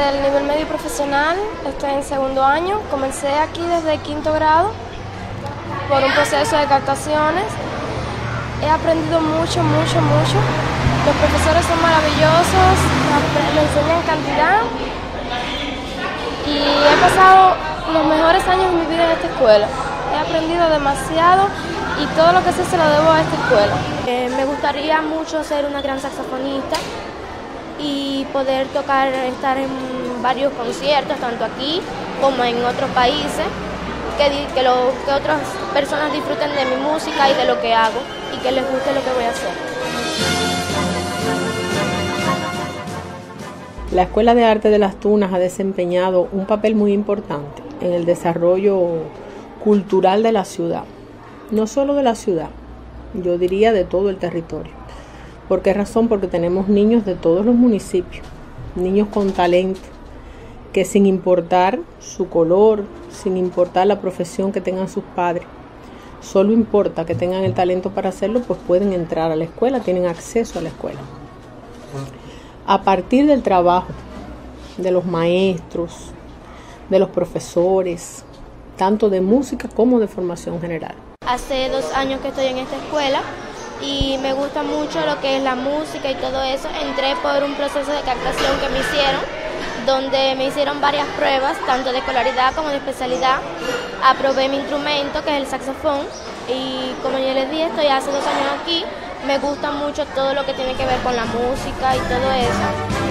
del nivel medio profesional, estoy en segundo año. Comencé aquí desde quinto grado por un proceso de captaciones. He aprendido mucho. Los profesores son maravillosos, me enseñan cantidad y he pasado los mejores años de mi vida en esta escuela. He aprendido demasiado y todo lo que sé se lo debo a esta escuela. Me gustaría mucho ser una gran saxofonista y poder estar en varios conciertos, tanto aquí como en otros países, que otras personas disfruten de mi música y de lo que hago y que les guste lo que voy a hacer. La Escuela de Arte de Las Tunas ha desempeñado un papel muy importante en el desarrollo cultural de la ciudad. No solo de la ciudad, yo diría de todo el territorio. ¿Por qué razón? Porque tenemos niños de todos los municipios, niños con talento, que sin importar su color, sin importar la profesión que tengan sus padres, solo importa que tengan el talento para hacerlo, pues pueden entrar a la escuela, tienen acceso a la escuela. A partir del trabajo de los maestros, de los profesores, tanto de música como de formación general. Hace 2 años que estoy en esta escuela y me gusta mucho lo que es la música y todo eso. Entré por un proceso de captación que me hicieron, donde me hicieron varias pruebas, tanto de escolaridad como de especialidad. Aprobé mi instrumento, que es el saxofón, y como yo les dije, estoy hace 2 años aquí. Me gusta mucho todo lo que tiene que ver con la música y todo eso.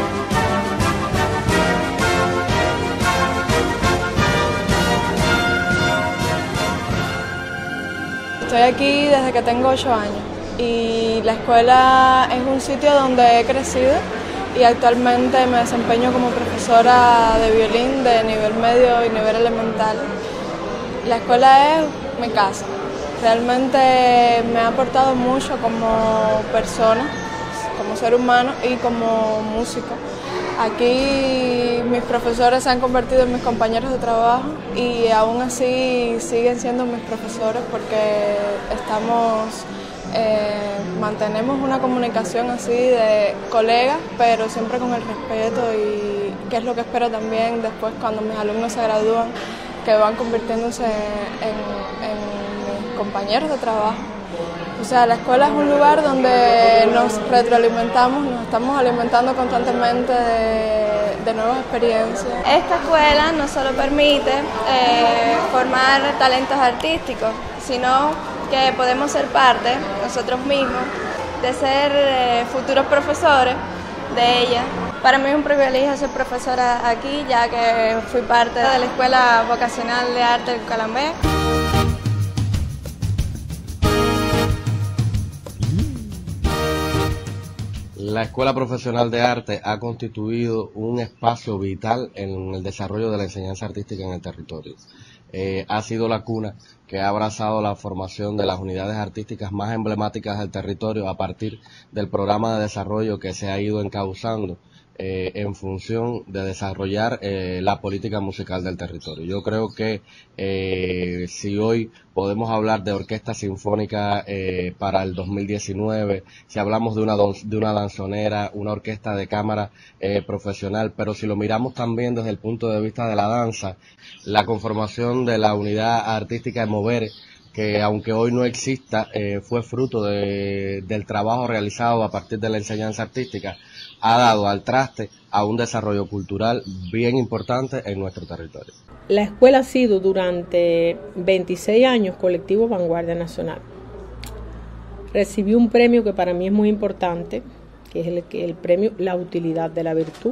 Estoy aquí desde que tengo 8 años y la escuela es un sitio donde he crecido y actualmente me desempeño como profesora de violín de nivel medio y nivel elemental. La escuela es mi casa. Realmente me ha aportado mucho como persona, como ser humano y como músico. Aquí mis profesores se han convertido en mis compañeros de trabajo y aún así siguen siendo mis profesores porque mantenemos una comunicación así de colegas, pero siempre con el respeto, y que es lo que espero también después cuando mis alumnos se gradúan, que van convirtiéndose en mis compañeros de trabajo. O sea, la escuela es un lugar donde nos retroalimentamos, nos estamos alimentando constantemente de nuevas experiencias. Esta escuela no solo permite formar talentos artísticos, sino que podemos ser parte, nosotros mismos, de ser futuros profesores de ella. Para mí es un privilegio ser profesora aquí, ya que fui parte de la Escuela Vocacional de Arte del Calambé. La Escuela Profesional de Arte ha constituido un espacio vital en el desarrollo de la enseñanza artística en el territorio. Ha sido la cuna que ha abrazado la formación de las unidades artísticas más emblemáticas del territorio a partir del programa de desarrollo que se ha ido encauzando en función de desarrollar la política musical del territorio. Yo creo que si hoy podemos hablar de orquesta sinfónica para el 2019, si hablamos de una danzonera, una orquesta de cámara profesional, pero si lo miramos también desde el punto de vista de la danza, la conformación de la unidad artística de Mover, que aunque hoy no exista, fue fruto del trabajo realizado a partir de la enseñanza artística, ha dado al traste a un desarrollo cultural bien importante en nuestro territorio. La escuela ha sido durante 26 años colectivo Vanguardia Nacional. Recibió un premio que para mí es muy importante, que es el premio La Utilidad de la Virtud.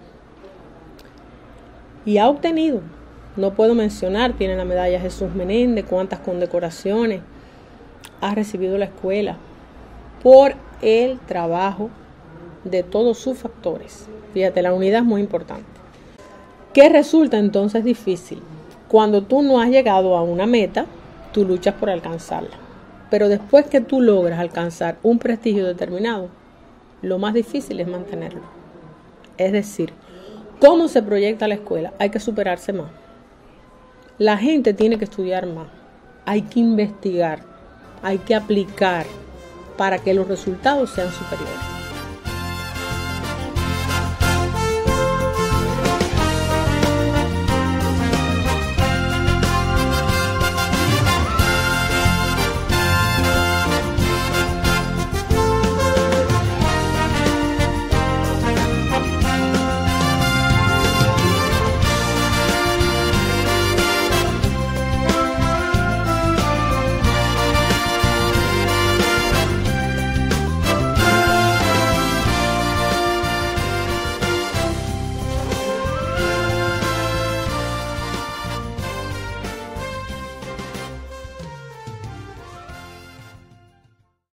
Y ha obtenido, no puedo mencionar, tiene la medalla Jesús Menéndez, cuántas condecoraciones ha recibido la escuela por el trabajo de todos sus factores. Fíjate, la unidad es muy importante. ¿Qué resulta entonces difícil? Cuando tú no has llegado a una meta, tú luchas por alcanzarla. Pero después que tú logras alcanzar un prestigio determinado, lo más difícil es mantenerlo. Es decir, ¿cómo se proyecta la escuela? Hay que superarse más. La gente tiene que estudiar más. Hay que investigar. Hay que aplicar para que los resultados sean superiores.